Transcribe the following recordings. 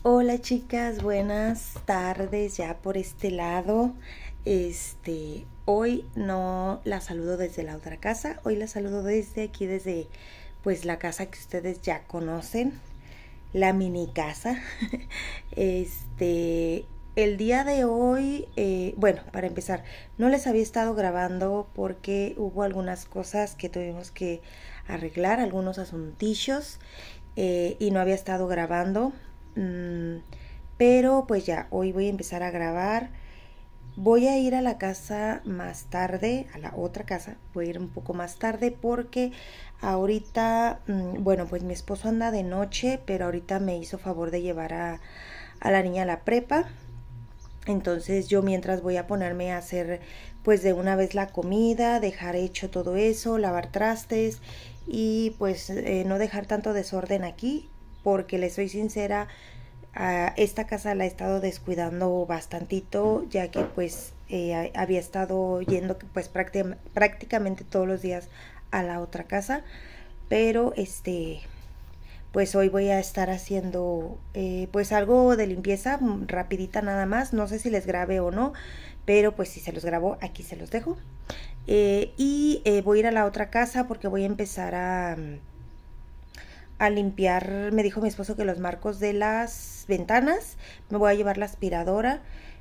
Hola chicas, buenas tardes ya por este lado. Hoy no la saludo desde la otra casa, hoy la saludo desde aquí, desde pues la casa que ustedes ya conocen, la mini casa. Este, el día de hoy, bueno, para empezar, no les había estado grabando porque hubo algunas cosas que tuvimos que arreglar, algunos asuntillos, y no había estado grabando. Mm, pero pues ya, hoy voy a empezar a grabar. Voy a ir a la casa más tarde, a la otra casa, voy a ir un poco más tarde porque ahorita, bueno, pues mi esposo anda de noche, pero ahorita me hizo favor de llevar a la niña a la prepa. Entonces yo mientras voy a ponerme a hacer pues de una vez la comida, dejar hecho todo eso, lavar trastes y pues no dejar tanto desorden aquí, porque les soy sincera, a esta casa la he estado descuidando bastantito, ya que pues había estado yendo pues prácticamente todos los días a la otra casa, pero pues hoy voy a estar haciendo pues algo de limpieza rapidita nada más. No sé si les grabe o no, pero pues si se los grabo aquí se los dejo. Voy a ir a la otra casa porque voy a empezar a limpiar. Me dijo mi esposo que los marcos de las ventanas, me voy a llevar la aspiradora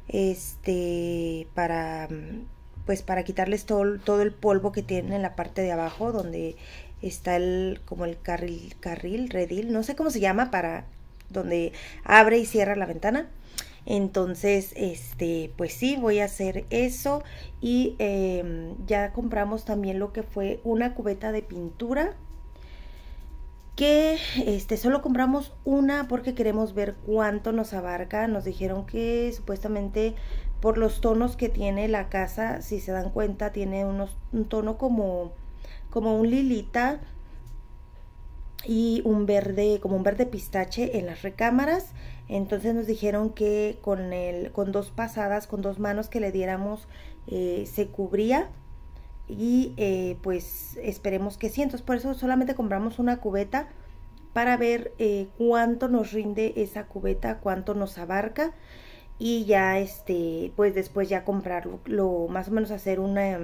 para pues para quitarles todo el polvo que tienen en la parte de abajo donde está como el redil, no sé cómo se llama, para donde abre y cierra la ventana. Entonces, pues sí, voy a hacer eso. Y ya compramos también lo que fue una cubeta de pintura, que solo compramos una porque queremos ver cuánto nos abarca. Nos dijeron que supuestamente por los tonos que tiene la casa, si se dan cuenta, tiene un tono como un lilita y como un verde pistache en las recámaras. Entonces nos dijeron que con dos pasadas, con dos manos que le diéramos, se cubría. Pues esperemos que sí. Entonces por eso solamente compramos una cubeta, para ver cuánto nos rinde esa cubeta, cuánto nos abarca. Y ya pues después ya comprarlo, más o menos hacer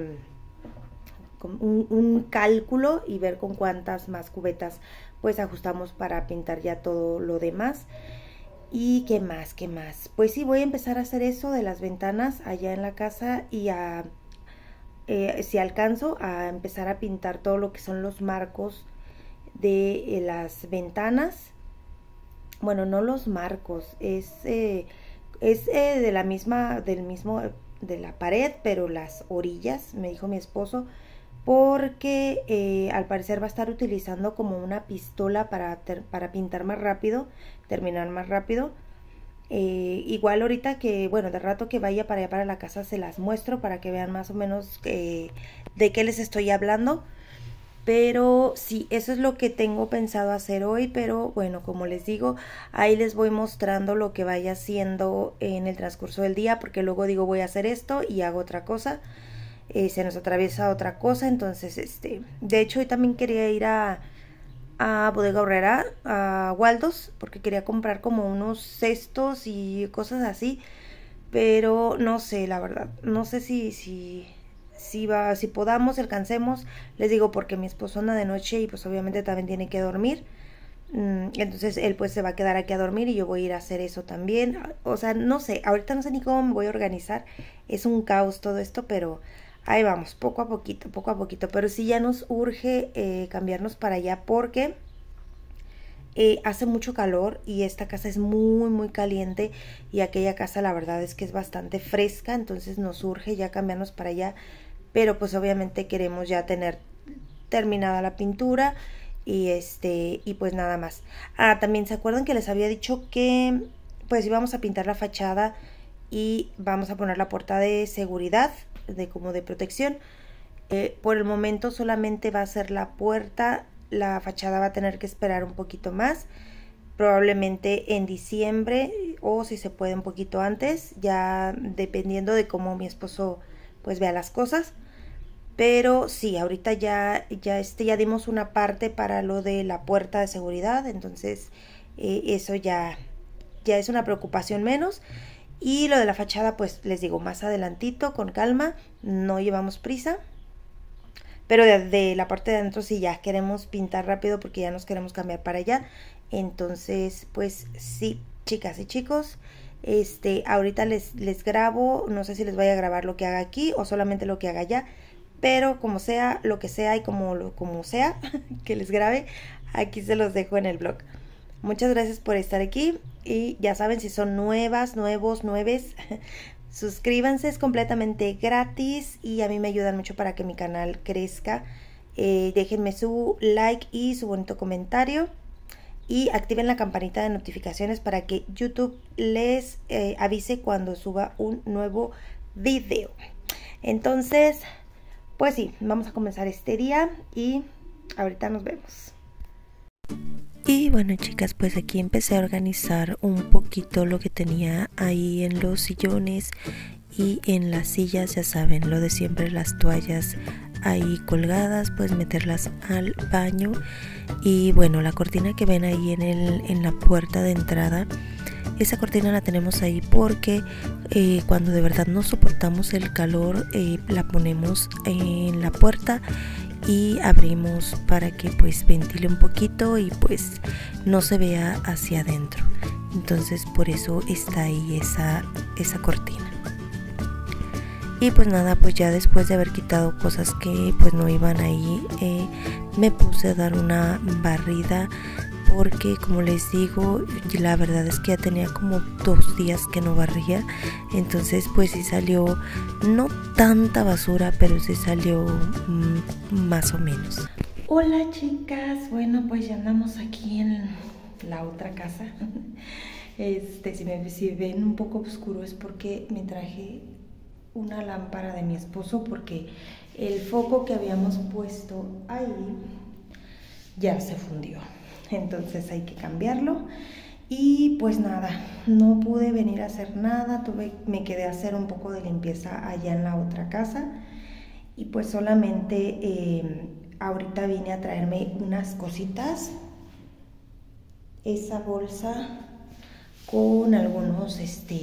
un cálculo y ver con cuántas más cubetas pues ajustamos para pintar ya todo lo demás. ¿Y qué más? ¿Qué más? Pues sí, voy a empezar a hacer eso de las ventanas allá en la casa, y si alcanzo a empezar a pintar todo lo que son los marcos de las ventanas. Bueno, no los marcos, es de la misma, del mismo, de la pared, pero las orillas, me dijo mi esposo, porque al parecer va a estar utilizando como una pistola para pintar más rápido, terminar más rápido. Igual ahorita que, bueno, de rato que vaya para allá para la casa se las muestro para que vean más o menos de qué les estoy hablando. Pero sí, eso es lo que tengo pensado hacer hoy. Pero bueno, como les digo, ahí les voy mostrando lo que vaya haciendo en el transcurso del día, porque luego digo voy a hacer esto y hago otra cosa. Se nos atraviesa otra cosa. Entonces, de hecho hoy también quería ir a Bodega Aurrera, a Waldos, porque quería comprar como unos cestos y cosas así. Pero no sé, la verdad, no sé si podamos, alcancemos. Les digo porque mi esposo anda de noche y pues obviamente también tiene que dormir. Entonces él pues se va a quedar aquí a dormir y yo voy a ir a hacer eso también. O sea, no sé, ahorita no sé ni cómo me voy a organizar. Es un caos todo esto, pero ahí vamos, poco a poquito, poco a poquito. Pero sí ya nos urge cambiarnos para allá, porque hace mucho calor y esta casa es muy muy caliente, y aquella casa la verdad es que es bastante fresca. Entonces nos urge ya cambiarnos para allá, pero pues obviamente queremos ya tener terminada la pintura y pues nada más. También se acuerdan que les había dicho que pues íbamos a pintar la fachada y vamos a poner la puerta de seguridad, como de protección. Por el momento solamente va a ser la puerta. La fachada va a tener que esperar un poquito más, probablemente en diciembre, o si se puede un poquito antes, ya dependiendo de cómo mi esposo pues vea las cosas. Pero sí, ahorita ya dimos una parte para lo de la puerta de seguridad. Entonces eso ya es una preocupación menos. Y lo de la fachada, pues les digo, más adelantito, con calma, no llevamos prisa. Pero de la parte de adentro sí ya queremos pintar rápido porque ya nos queremos cambiar para allá. Entonces, pues sí, chicas y chicos, ahorita les grabo, no sé si les voy a grabar lo que haga aquí o solamente lo que haga allá, pero como sea, lo que sea y como sea que les grabe, aquí se los dejo en el blog. Muchas gracias por estar aquí y ya saben, si son nuevas, nuevos, nueves, suscríbanse, es completamente gratis y a mí me ayudan mucho para que mi canal crezca. Déjenme su like y su bonito comentario y activen la campanita de notificaciones para que YouTube les avise cuando suba un nuevo video. Entonces, pues sí, vamos a comenzar este día y ahorita nos vemos. Y bueno, chicas, pues aquí empecé a organizar un poquito lo que tenía ahí en los sillones y en las sillas, ya saben, lo de siempre, las toallas ahí colgadas, pues meterlas al baño. Y bueno, la cortina que ven ahí en la puerta de entrada, esa cortina la tenemos ahí porque cuando de verdad no soportamos el calor, la ponemos en la puerta y abrimos para que pues ventile un poquito y pues no se vea hacia adentro. Entonces por eso está ahí esa cortina. Y pues nada, pues ya después de haber quitado cosas que pues no iban ahí, me puse a dar una barrida porque, como les digo, la verdad es que ya tenía como 2 días que no barría. Entonces pues sí salió, no tanta basura, pero sí salió más o menos. Hola chicas, bueno pues ya andamos aquí en la otra casa. Si ven un poco oscuro es porque me traje una lámpara de mi esposo, porque el foco que habíamos puesto ahí ya se fundió. Entonces hay que cambiarlo. Y pues nada, no pude venir a hacer nada, me quedé a hacer un poco de limpieza allá en la otra casa. Y pues solamente ahorita vine a traerme unas cositas. Esa bolsa con algunos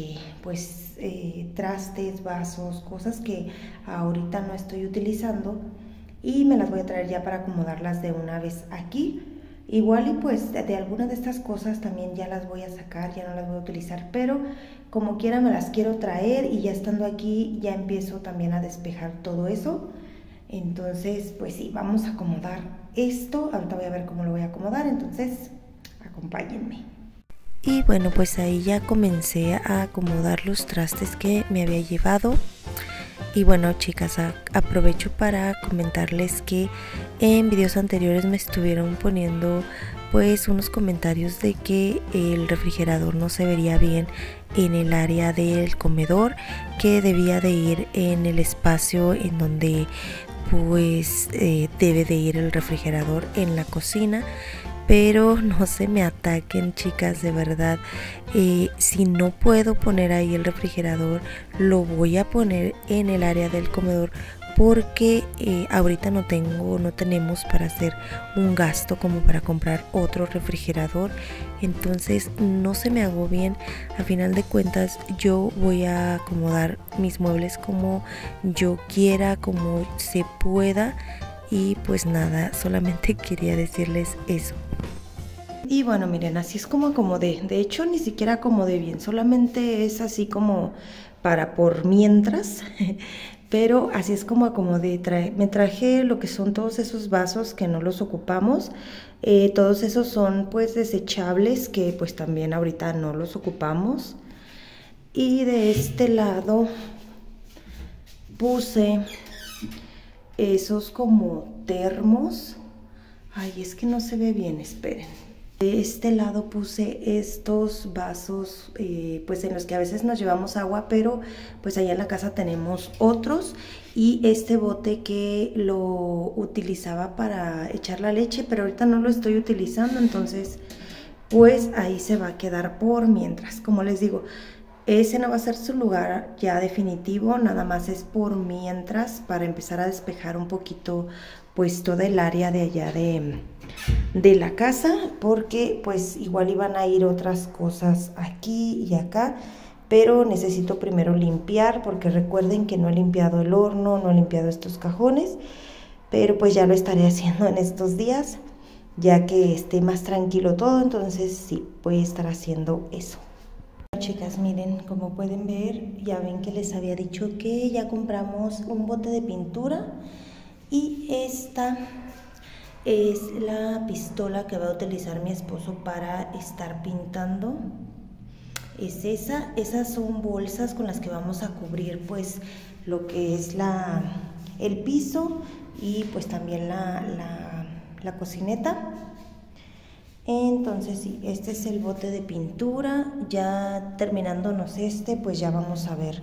trastes, vasos, cosas que ahorita no estoy utilizando. Y me las voy a traer ya para acomodarlas de una vez aquí. Igual y pues de algunas de estas cosas también ya las voy a sacar, ya no las voy a utilizar, pero como quiera me las quiero traer y ya estando aquí ya empiezo también a despejar todo eso. Entonces pues sí, vamos a acomodar esto, ahorita voy a ver cómo lo voy a acomodar, entonces acompáñenme. Y bueno, pues ahí ya comencé a acomodar los trastes que me había llevado. Y bueno, chicas, aprovecho para comentarles que en videos anteriores me estuvieron poniendo pues unos comentarios de que el refrigerador no se vería bien en el área del comedor, que debía de ir en el espacio en donde pues debe de ir el refrigerador en la cocina. Pero no se me ataquen, chicas, de verdad, si no puedo poner ahí el refrigerador, lo voy a poner en el área del comedor, porque ahorita no tenemos para hacer un gasto como para comprar otro refrigerador. Entonces no se me agobien, a final de cuentas yo voy a acomodar mis muebles como yo quiera, como se pueda. Y pues nada, solamente quería decirles eso. Y bueno, miren, así es como acomodé. De hecho, ni siquiera acomodé bien, solamente es así como para por mientras. Pero así es como acomodé. Me traje lo que son todos esos vasos que no los ocupamos. Todos esos son pues desechables, que pues también ahorita no los ocupamos. Y de este lado puse esos como termos. Ay, es que no se ve bien, esperen. De este lado puse estos vasos pues en los que a veces nos llevamos agua, pero pues allá en la casa tenemos otros. Y este bote que lo utilizaba para echar la leche, pero ahorita no lo estoy utilizando, entonces pues ahí se va a quedar por mientras. Como les digo, ese no va a ser su lugar ya definitivo, nada más es por mientras, para empezar a despejar un poquito pues toda el área de allá de la casa, porque pues igual iban a ir otras cosas aquí y acá, pero necesito primero limpiar, porque recuerden que no he limpiado el horno, no he limpiado estos cajones, pero pues ya lo estaré haciendo en estos días, ya que esté más tranquilo todo. Entonces sí, voy a estar haciendo eso. Chicas, miren, como pueden ver, ya ven que les había dicho que ya compramos un bote de pintura, y esta es la pistola que va a utilizar mi esposo para estar pintando. Es esas son bolsas con las que vamos a cubrir pues lo que es el piso y pues también la cocineta. Entonces sí, este es el bote de pintura. Ya terminándonos pues ya vamos a ver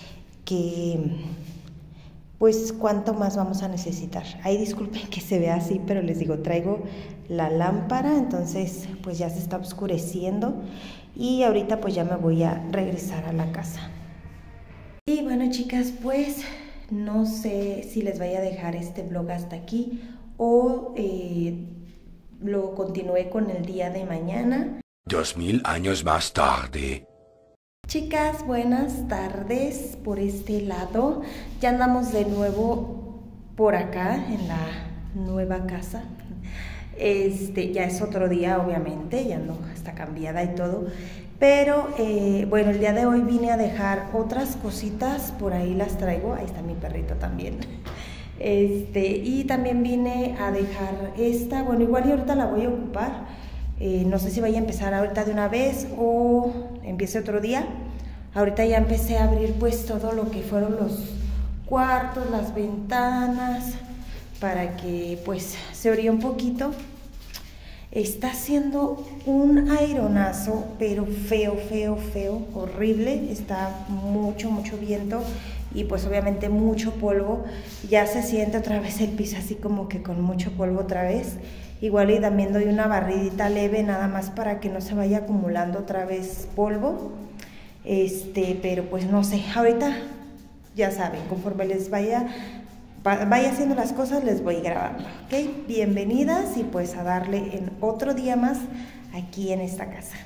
pues cuánto más vamos a necesitar. Ahí disculpen que se vea así, pero les digo, traigo la lámpara, entonces pues ya se está oscureciendo y ahorita pues ya me voy a regresar a la casa. Y bueno, chicas, pues no sé si les vaya a dejar este vlog hasta aquí o lo continúe con el día de mañana. 2000 años más tarde. Chicas, buenas tardes por este lado. Ya andamos de nuevo por acá en la nueva casa. Ya es otro día, obviamente, ya no está cambiada y todo. Pero bueno, el día de hoy vine a dejar otras cositas, por ahí las traigo. Ahí está mi perrito también. Y también vine a dejar esta, bueno, igual y ahorita la voy a ocupar, no sé si vaya a empezar ahorita de una vez o empiece otro día. Ahorita ya empecé a abrir pues todo lo que fueron los cuartos, las ventanas, para que pues se oríe un poquito. Está haciendo un aironazo, pero feo, feo, feo, horrible. Está mucho viento y pues obviamente mucho polvo. Ya se siente otra vez el piso así como que con mucho polvo otra vez. Igual y también doy una barridita leve nada más para que no se vaya acumulando otra vez polvo. Pero pues no sé, ahorita ya saben, conforme les vaya haciendo las cosas les voy grabando, ¿ok? Bienvenidas y pues a darle en otro día más aquí en esta casa.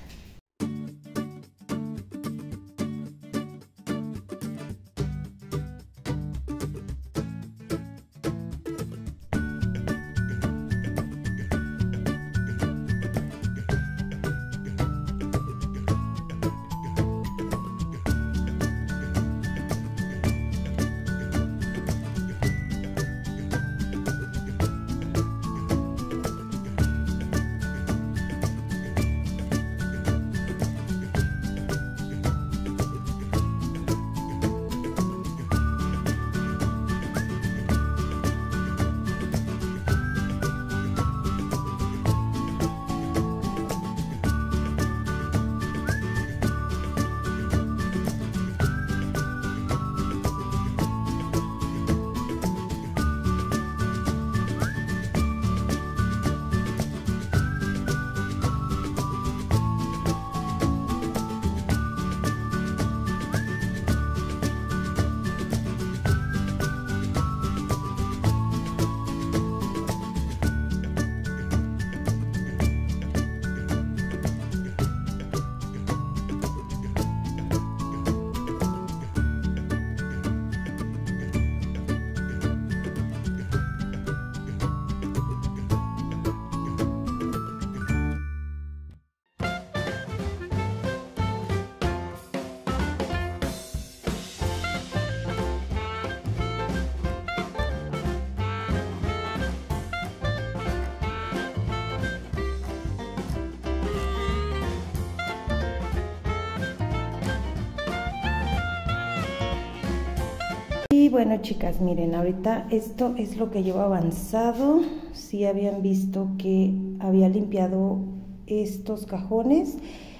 Y bueno, chicas, miren, ahorita esto es lo que llevo avanzado. Sí habían visto que había limpiado estos cajones.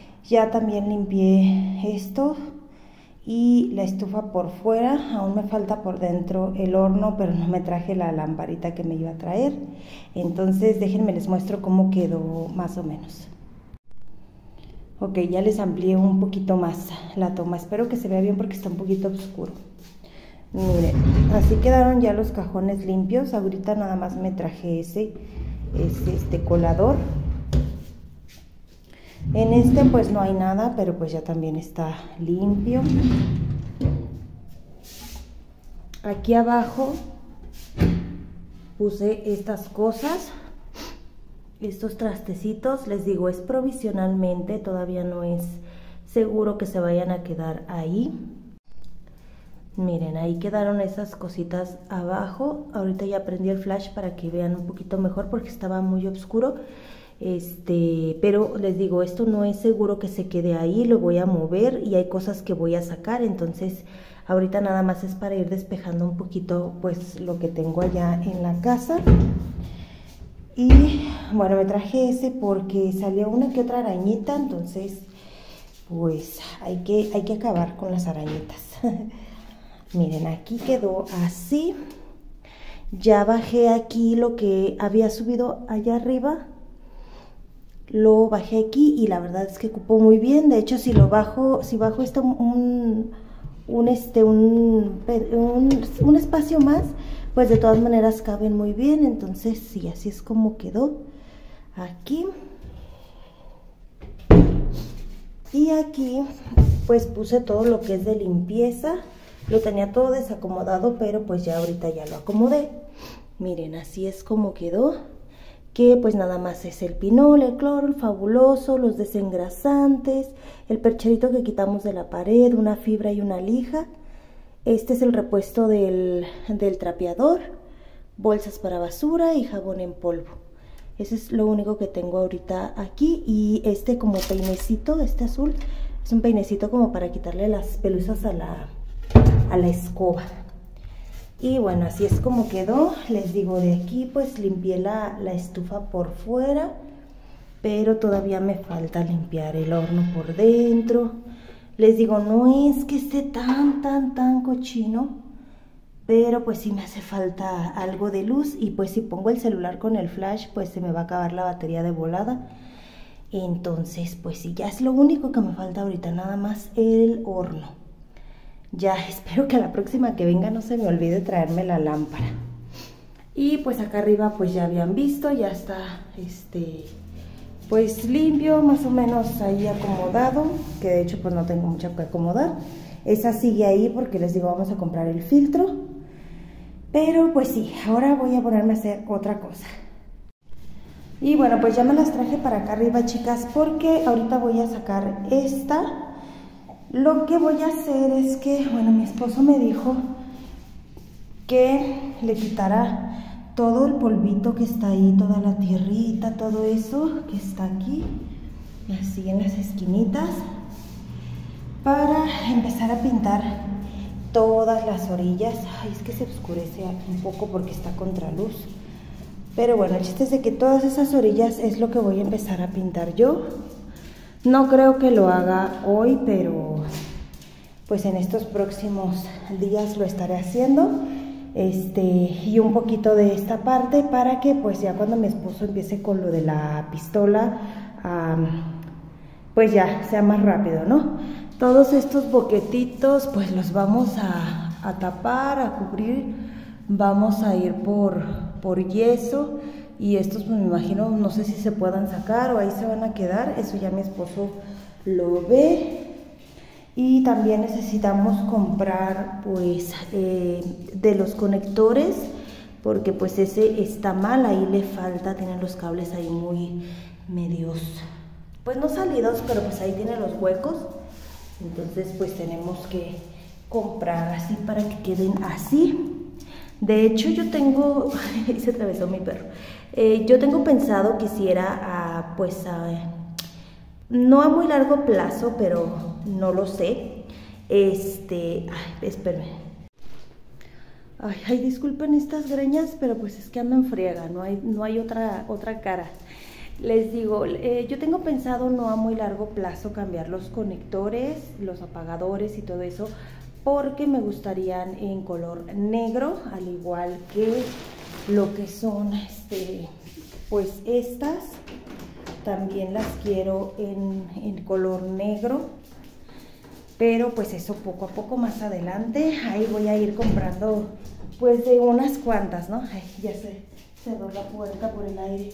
Ya también limpié esto y la estufa por fuera. Aún me falta por dentro el horno, pero no me traje la lamparita que me iba a traer. Entonces déjenme les muestro cómo quedó más o menos. Ok, ya les amplié un poquito más la toma. Espero que se vea bien porque está un poquito oscuro. Miren, así quedaron ya los cajones limpios. Ahorita nada más me traje ese es este colador. En este pues no hay nada, pero pues ya también está limpio. Aquí abajo puse estas cosas, estos trastecitos, les digo, es provisionalmente, todavía no es seguro que se vayan a quedar ahí. Miren, ahí quedaron esas cositas abajo. Ahorita ya prendí el flash para que vean un poquito mejor porque estaba muy oscuro. Pero les digo, esto no es seguro que se quede ahí, lo voy a mover y hay cosas que voy a sacar, entonces ahorita nada más es para ir despejando un poquito pues lo que tengo allá en la casa. Y bueno, me traje ese porque salió una que otra arañita, entonces pues hay que acabar con las arañitas. Miren, aquí quedó así. Ya bajé aquí lo que había subido allá arriba, lo bajé aquí y la verdad es que cupó muy bien. De hecho, si bajo esto un espacio más, pues de todas maneras caben muy bien. Entonces sí, así es como quedó aquí. Y aquí pues puse todo lo que es de limpieza. Lo tenía todo desacomodado, pero pues ya ahorita ya lo acomodé. Miren, así es como quedó. Que pues nada más es el pinol, el cloro, el fabuloso, los desengrasantes, el percherito que quitamos de la pared, una fibra y una lija. Este es el repuesto del trapeador, bolsas para basura y jabón en polvo. Ese es lo único que tengo ahorita aquí. Y este como peinecito, este azul, es un peinecito como para quitarle las pelusas a la escoba. Y bueno, así es como quedó. Les digo, de aquí pues limpié la estufa por fuera, pero todavía me falta limpiar el horno por dentro. Les digo, no es que esté tan cochino, pero pues sí me hace falta algo de luz. Y pues si pongo el celular con el flash, pues se me va a acabar la batería de volada. Entonces pues sí, ya es lo único que me falta ahorita, nada más el horno. Ya espero que a la próxima que venga no se me olvide traerme la lámpara. Y pues acá arriba pues ya habían visto, ya está pues limpio, más o menos ahí acomodado, que de hecho pues no tengo mucho que acomodar. Esa sigue ahí porque les digo, vamos a comprar el filtro. Pero pues sí, ahora voy a ponerme a hacer otra cosa. Y bueno, pues ya me las traje para acá arriba, chicas, porque ahorita voy a sacar esta. Lo que voy a hacer es que, bueno, mi esposo me dijo que le quitara todo el polvito que está ahí, toda la tierrita, todo eso que está aquí, así en las esquinitas, para empezar a pintar todas las orillas. Ay, es que se oscurece un poco porque está contraluz. Pero bueno, el chiste es de que todas esas orillas es lo que voy a empezar a pintar yo. No creo que lo haga hoy, pero pues en estos próximos días lo estaré haciendo. Y un poquito de esta parte para que pues ya cuando mi esposo empiece con lo de la pistola, pues ya sea más rápido, ¿no? Todos estos boquetitos pues los vamos a tapar, a cubrir. Vamos a ir por yeso. Y estos pues me imagino, no sé si se puedan sacar o ahí se van a quedar. Eso ya mi esposo lo ve. Y también necesitamos comprar pues de los conectores, porque pues ese está mal, ahí le falta, tienen los cables ahí muy medios, pues no salidos, pero pues ahí tiene los huecos. Entonces pues tenemos que comprar así para que queden así. De hecho yo tengo, se atravesó mi perro, yo tengo pensado que quisiera no a muy largo plazo, pero no lo sé, ay, espérenme. Ay, disculpen estas greñas, pero pues es que ando en friega, no hay otra cara. Les digo, yo tengo pensado no a muy largo plazo cambiar los conectores, los apagadores y todo eso, porque me gustarían en color negro, al igual que lo que son pues estas también las quiero en color negro, pero pues eso poco a poco más adelante. Ahí voy a ir comprando pues de unas cuantas, ¿no? Ay, ya Cerró la puerta por el aire.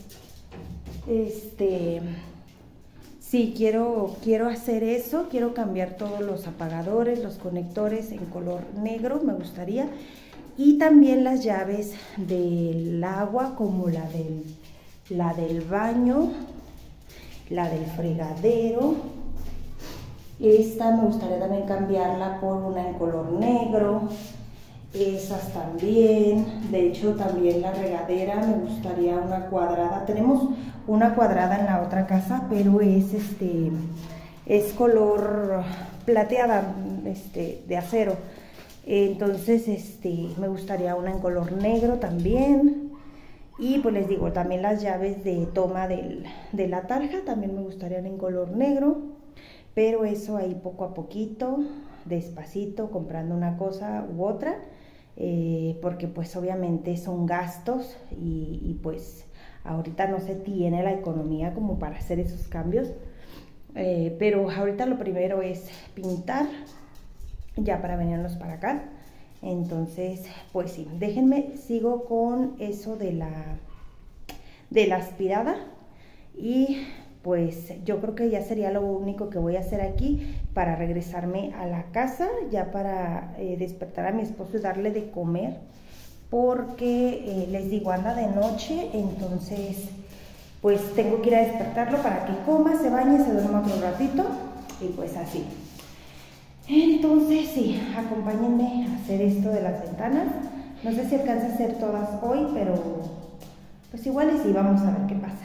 Sí, quiero hacer eso, quiero cambiar todos los apagadores, los conectores en color negro, me gustaría. Y también las llaves del agua, como la del baño, la del fregadero. Esta me gustaría también cambiarla por una en color negro. Esas también. De hecho, también la regadera me gustaría una cuadrada. Tenemos una cuadrada en la otra casa, pero es color plateada, de acero. Entonces, me gustaría una en color negro también. Y pues les digo, también las llaves de toma de la tarja también me gustarían en color negro. Pero eso ahí poco a poquito, despacito, comprando una cosa u otra. Porque pues obviamente son gastos y pues ahorita no se tiene la economía como para hacer esos cambios. Pero ahorita lo primero es pintar, ya para venirnos para acá. Entonces, pues sí, déjenme, sigo con eso de la aspirada. Y pues yo creo que ya sería lo único que voy a hacer aquí para regresarme a la casa, ya para despertar a mi esposo y darle de comer, porque les digo, anda de noche, entonces pues tengo que ir a despertarlo para que coma, se bañe, se duerma otro ratito y pues así. Entonces sí, acompáñenme a hacer esto de las ventanas. No sé si alcanza a hacer todas hoy, pero pues igual y sí, vamos a ver qué pasa.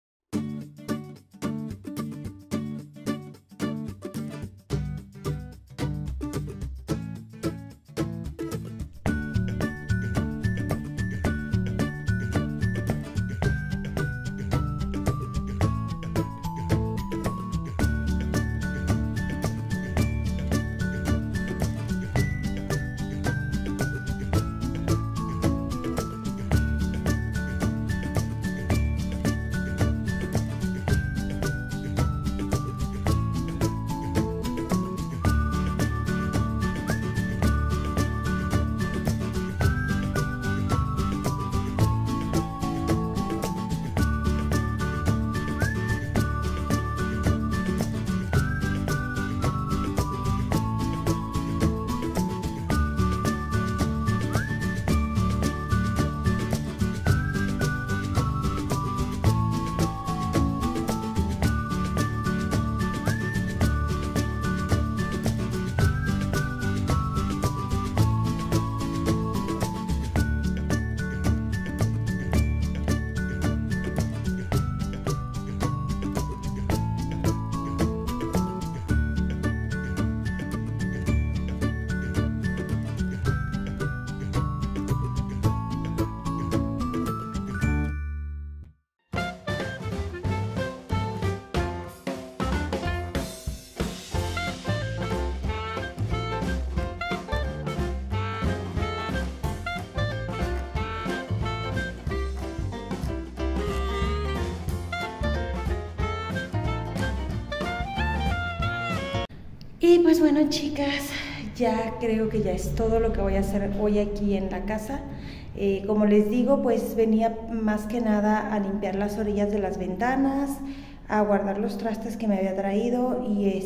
Y pues bueno, chicas, ya creo que ya es todo lo que voy a hacer hoy aquí en la casa. Como les digo, pues venía más que nada a limpiar las orillas de las ventanas, a guardar los trastes que me había traído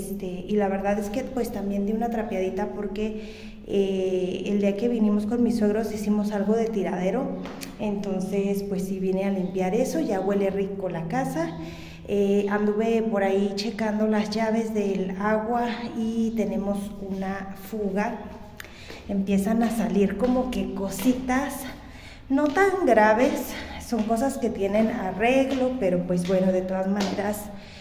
y la verdad es que pues también di una trapeadita porque el día que vinimos con mis suegros hicimos algo de tiradero. Entonces pues sí vine a limpiar eso, ya huele rico la casa. Anduve por ahí checando las llaves del agua y tenemos una fuga. Empiezan a salir como que cositas no tan graves, son cosas que tienen arreglo, pero pues bueno, de todas maneras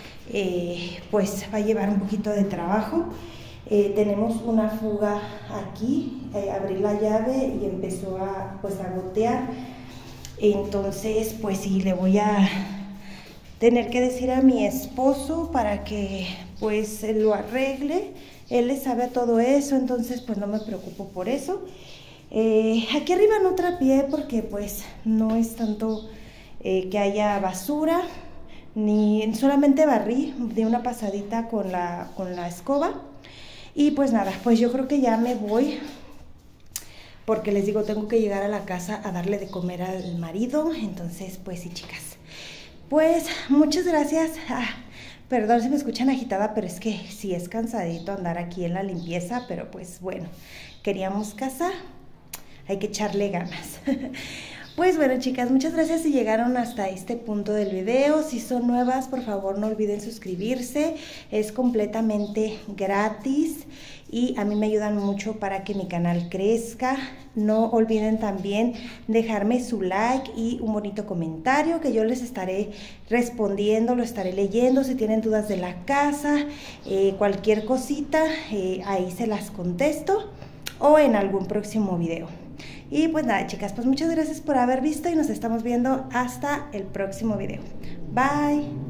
pues va a llevar un poquito de trabajo. Tenemos una fuga aquí, abrí la llave y empezó a gotear. Entonces pues sí, le voy a tener que decir a mi esposo para que pues lo arregle. Él le sabe a todo eso, entonces pues no me preocupo por eso. Aquí arriba no trapeé porque pues no es tanto que haya basura, ni solamente barrí de una pasadita con la escoba. Y pues nada, pues yo creo que ya me voy porque les digo, tengo que llegar a la casa a darle de comer al marido. Entonces, pues sí, chicas. Pues muchas gracias. Perdón si me escuchan agitada, pero es que sí es cansadito andar aquí en la limpieza, pero pues bueno, queríamos casa, hay que echarle ganas. Pues bueno, chicas, muchas gracias si llegaron hasta este punto del video. Si son nuevas, por favor no olviden suscribirse, es completamente gratis y a mí me ayudan mucho para que mi canal crezca. No olviden también dejarme su like y un bonito comentario que yo les estaré respondiendo, lo estaré leyendo. Si tienen dudas de la casa, cualquier cosita, ahí se las contesto o en algún próximo video. Y pues nada, chicas, pues muchas gracias por haber visto y nos estamos viendo hasta el próximo video. Bye.